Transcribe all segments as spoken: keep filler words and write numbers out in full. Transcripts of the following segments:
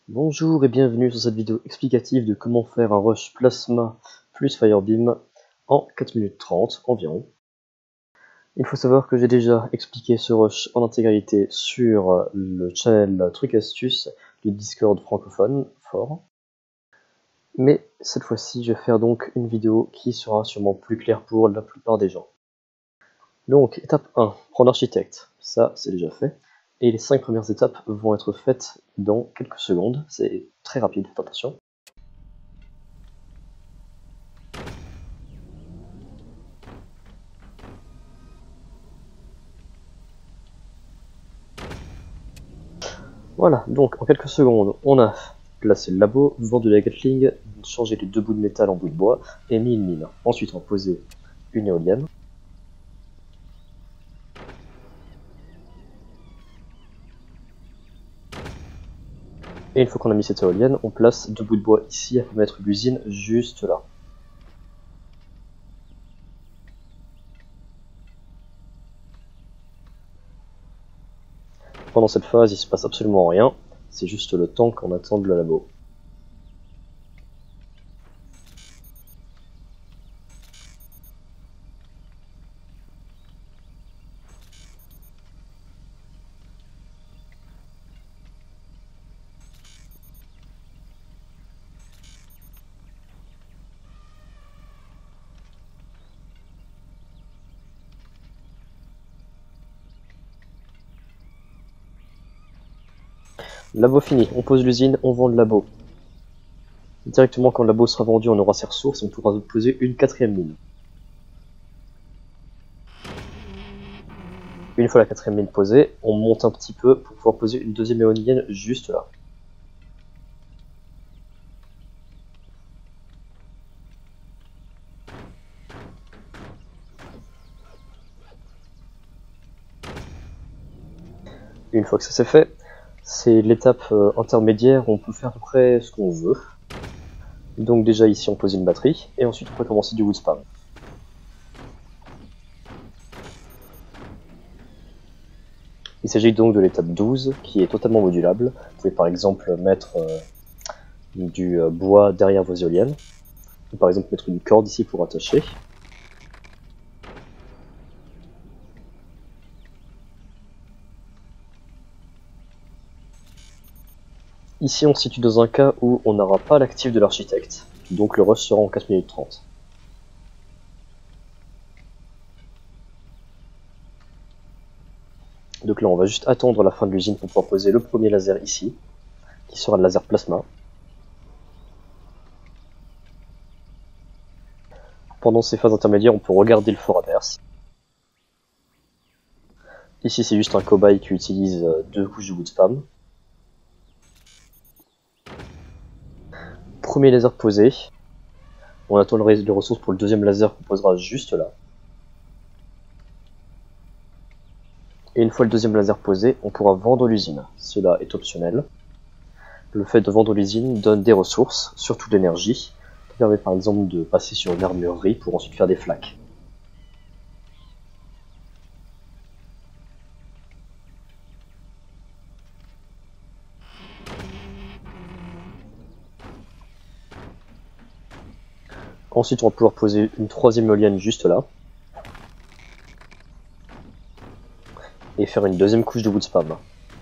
Bonjour et bienvenue sur cette vidéo explicative de comment faire un rush plasma plus firebeam en quatre minutes trente environ. Il faut savoir que j'ai déjà expliqué ce rush en intégralité sur le channel Truc Astuce du Discord francophone fort. Mais cette fois-ci, je vais faire donc une vidéo qui sera sûrement plus claire pour la plupart des gens. Donc, étape un, prendre l'architecte. Ça, c'est déjà fait. Et les cinq premières étapes vont être faites dans quelques secondes. C'est très rapide, faites attention. Voilà, donc en quelques secondes, on a placé le labo, vendu la Gatling, changé les deux bouts de métal en bouts de bois et mis une mine. Ensuite, on a posé une éolienne. Et une fois qu'on a mis cette éolienne, on place deux bouts de bois ici afin de mettre l'usine juste là. Pendant cette phase, il se passe absolument rien, c'est juste le temps qu'on attend de le labo. Labo fini, on pose l'usine, on vend le labo. Directement quand le labo sera vendu, on aura ses ressources et on pourra poser une quatrième mine. Une fois la quatrième mine posée, on monte un petit peu pour pouvoir poser une deuxième éolienne juste là. Une fois que ça c'est fait, c'est l'étape euh, intermédiaire où on peut faire à peu près ce qu'on veut. Donc déjà ici on pose une batterie, et ensuite on peut commencer du wood spam. Il s'agit donc de l'étape douze, qui est totalement modulable. Vous pouvez par exemple mettre euh, du euh, bois derrière vos éoliennes, ou par exemple mettre une corde ici pour attacher. Ici on se situe dans un cas où on n'aura pas l'actif de l'architecte, donc le rush sera en quatre minutes trente. Donc là on va juste attendre la fin de l'usine pour pouvoir poser le premier laser ici, qui sera le laser plasma. Pendant ces phases intermédiaires, on peut regarder le fort adverse. Ici c'est juste un cobaye qui utilise deux couches de wood spam. Premier laser posé. On attend les ressources pour le deuxième laser qu'on posera juste là. Et une fois le deuxième laser posé, on pourra vendre l'usine. Cela est optionnel. Le fait de vendre l'usine donne des ressources, surtout de l'énergie, qui permet par exemple de passer sur une armurerie pour ensuite faire des flaques. Ensuite on va pouvoir poser une troisième éolienne juste là. Et faire une deuxième couche de wood spam.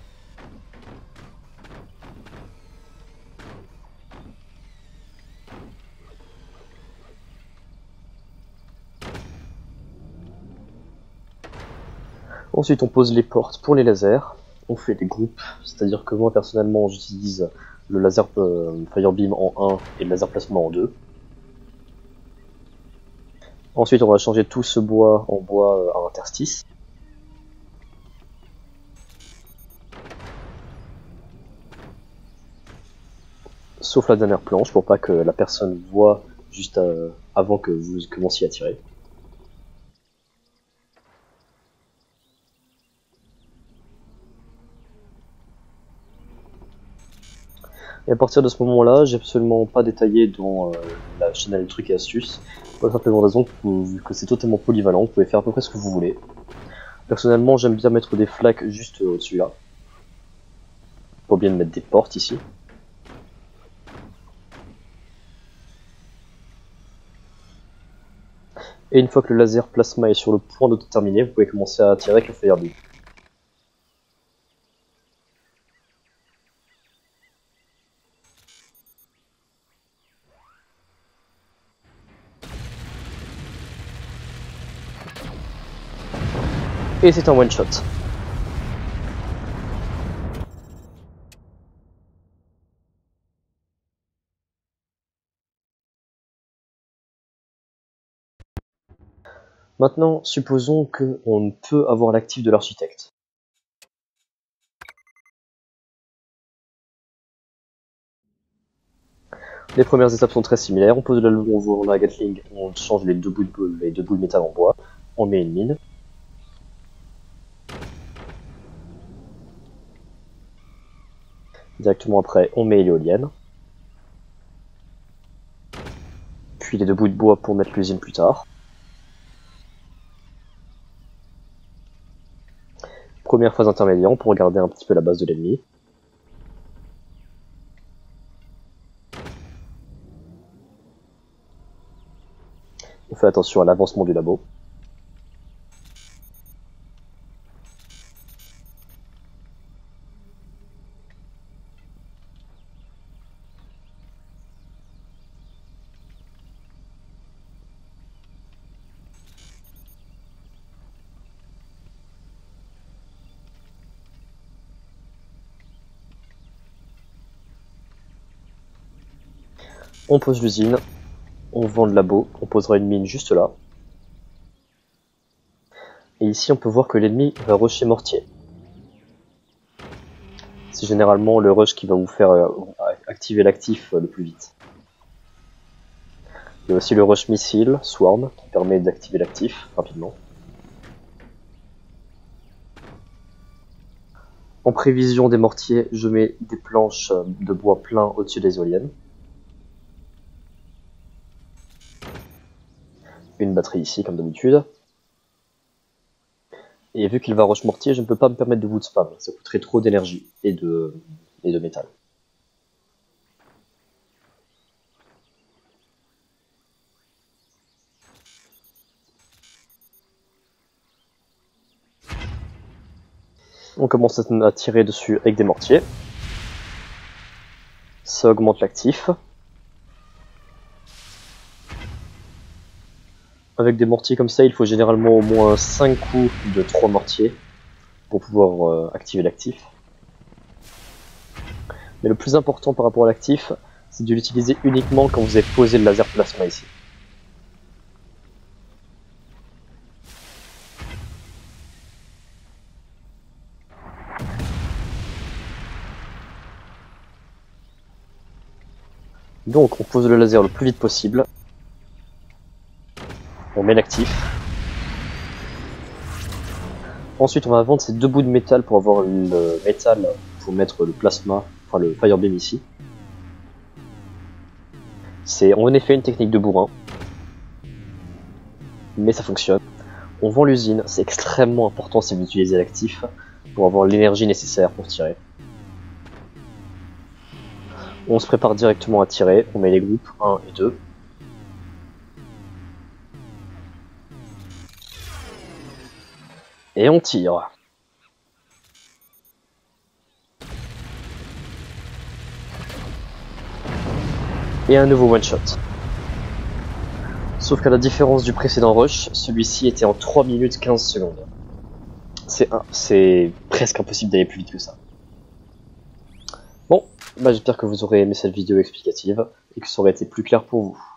Ensuite on pose les portes pour les lasers, on fait des groupes, c'est-à-dire que moi personnellement j'utilise le laser euh, firebeam en un et le laser plasma en deux. Ensuite on va changer tout ce bois en bois à interstice. Sauf la dernière planche pour pas que la personne voit juste euh, avant que vous commenciez à tirer. Et à partir de ce moment-là, j'ai absolument pas détaillé dans euh, la chaîne Trucs et Astuces, pour la simple raison que, que c'est totalement polyvalent, vous pouvez faire à peu près ce que vous voulez. Personnellement, j'aime bien mettre des flaques juste au-dessus là. Pas oublier de mettre des portes ici. Et une fois que le laser plasma est sur le point de terminer, vous pouvez commencer à tirer avec le Fire Beam. Et c'est un one shot. Maintenant, supposons qu'on peut avoir l'actif de l'architecte. Les premières étapes sont très similaires. On pose de la, on voit la Gatling, on change les deux bouts de, les deux bouts de métal en bois, on met une mine. Directement après, on met l'éolienne. Puis les deux bouts de bois pour mettre l'usine plus tard. Première phase intermédiaire pour regarder un petit peu la base de l'ennemi. On fait attention à l'avancement du labo. On pose l'usine, on vend le labo, on posera une mine juste là. Et ici on peut voir que l'ennemi va rusher mortier. C'est généralement le rush qui va vous faire euh, activer l'actif euh, le plus vite. Il y a aussi le rush missile, Swarm, qui permet d'activer l'actif rapidement. En prévision des mortiers, je mets des planches de bois plein au-dessus des éoliennes. Une batterie ici, comme d'habitude. Et vu qu'il va rush mortier, je ne peux pas me permettre de wood spam, ça coûterait trop d'énergie et de, et de métal. On commence à tirer dessus avec des mortiers. Ça augmente l'actif. Avec des mortiers comme ça, il faut généralement au moins cinq coups de trois mortiers pour pouvoir euh, activer l'actif. Mais le plus important par rapport à l'actif, c'est de l'utiliser uniquement quand vous avez posé le laser plasma ici. Donc on pose le laser le plus vite possible. On met l'actif. Ensuite on va vendre ces deux bouts de métal pour avoir le métal pour mettre le plasma, enfin le Fire Beam ici. C'est en effet une technique de bourrin. Mais ça fonctionne. On vend l'usine, c'est extrêmement important si vous utilisez l'actif pour avoir l'énergie nécessaire pour tirer. On se prépare directement à tirer, on met les groupes un et deux. Et on tire. Et un nouveau one shot. Sauf qu'à la différence du précédent rush, celui-ci était en trois minutes quinze secondes. C'est presque impossible d'aller plus vite que ça. Bon, bah j'espère que vous aurez aimé cette vidéo explicative et que ça aurait été plus clair pour vous.